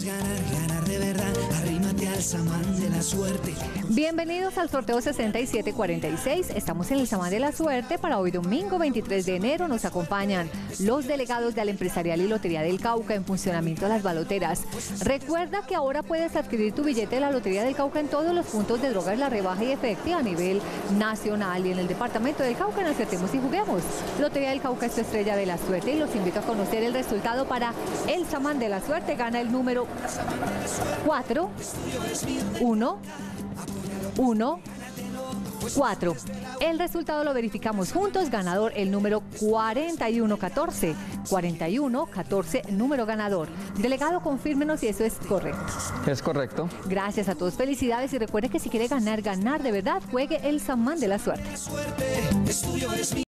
quieres ganar, ganar de verdad, arrímate al samán de la suerte. Bienvenidos al sorteo 6746. Estamos en el samán de la suerte. Para hoy domingo 23 de enero nos acompañan los delegados de la Empresarial y Lotería del Cauca en funcionamiento de las baloteras. Recuerda que ahora puedes adquirir tu billete de la Lotería del Cauca en todos los puntos de Drogas La Rebaja y Efectiva a nivel nacional, y en el departamento del Cauca en Acertemos y Juguemos. Lotería del Cauca es tu estrella de la suerte y los invito a conocer el resultado para el samán de la suerte. Gana el número 4 1 1 4. El resultado lo verificamos juntos. Ganador el número 4114. 4114, número ganador. Delegado, confírmenos si eso es correcto. Es correcto. Gracias a todos, felicidades, y recuerde que si quiere ganar de verdad, juegue el samán de la suerte.